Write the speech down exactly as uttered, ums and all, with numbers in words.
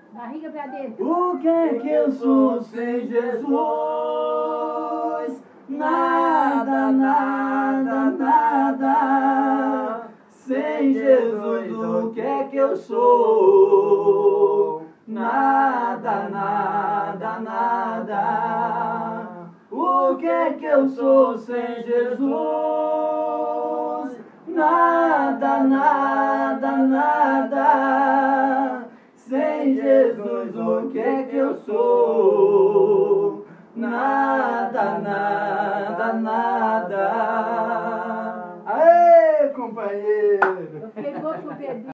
Barriga pra dentro. O que é que eu sou sem Jesus? Nada, nada, nada. Sem Jesus, o que é que eu sou? Nada, nada, nada. O que é que eu sou sem Jesus? Nada, nada, nada. Sem Jesus, o que é que eu sou? Nada, nada, nada. Aê, companheiro! Eu fiquei louco com o Pedrinho.